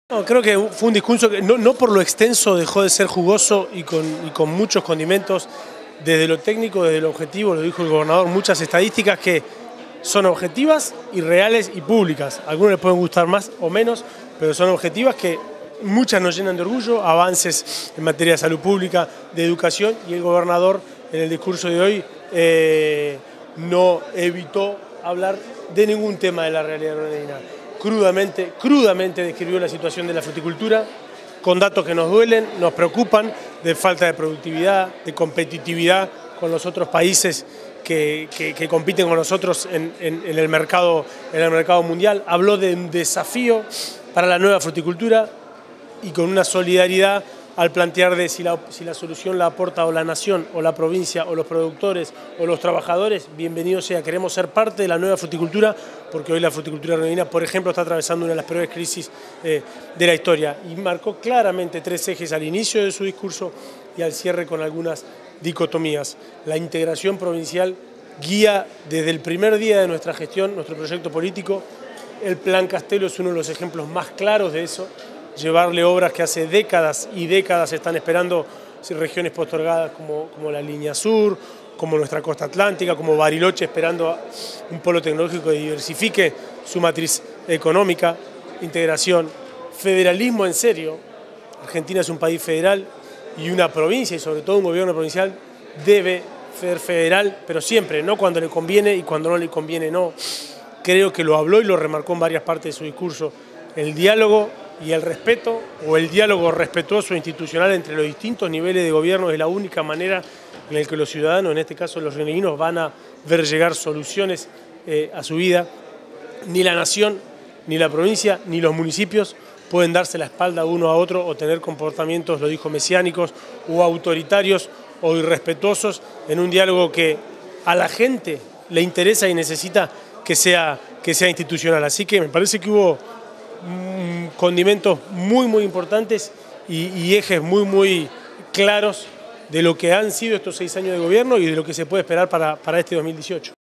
No, creo que fue un discurso que no por lo extenso dejó de ser jugoso y con muchos condimentos, desde lo técnico, desde lo objetivo, lo dijo el gobernador, muchas estadísticas que son objetivas y reales y públicas. A algunos les pueden gustar más o menos, pero son objetivas que muchas nos llenan de orgullo, avances en materia de salud pública, de educación, y el gobernador en el discurso de hoy no evitó hablar de ningún tema de la realidad granadina. Crudamente describió la situación de la fruticultura, con datos que nos duelen, nos preocupan, de falta de productividad, de competitividad con los otros países que compiten con nosotros en el mercado mundial. Habló de un desafío para la nueva fruticultura y con una solidaridad al plantear de si la solución la aporta o la nación, o la provincia, o los productores, o los trabajadores, bienvenido sea. Queremos ser parte de la nueva fruticultura, porque hoy la fruticultura granadina, por ejemplo, está atravesando una de las peores crisis de la historia. Y marcó claramente 3 ejes al inicio de su discurso y al cierre con algunas dicotomías. La integración provincial guía desde el primer día de nuestra gestión, nuestro proyecto político. El Plan Castelo es uno de los ejemplos más claros de eso. Llevarle obras que hace décadas y décadas están esperando regiones postergadas como la Línea Sur, como nuestra costa atlántica, como Bariloche, esperando un polo tecnológico que diversifique su matriz económica, integración, federalismo en serio. Argentina es un país federal y una provincia, y sobre todo un gobierno provincial, debe ser federal, pero siempre, no cuando le conviene y cuando no le conviene no. Creo que lo habló y lo remarcó en varias partes de su discurso. El diálogo y el respeto, o el diálogo respetuoso e institucional entre los distintos niveles de gobierno, es la única manera en la que los ciudadanos, en este caso los granadinos, van a ver llegar soluciones a su vida. Ni la nación, ni la provincia, ni los municipios pueden darse la espalda uno a otro o tener comportamientos, lo dijo, mesiánicos o autoritarios o irrespetuosos en un diálogo que a la gente le interesa y necesita que sea institucional. Así que me parece que hubo condimentos muy importantes y ejes muy claros de lo que han sido estos 6 años de gobierno y de lo que se puede esperar para este 2018.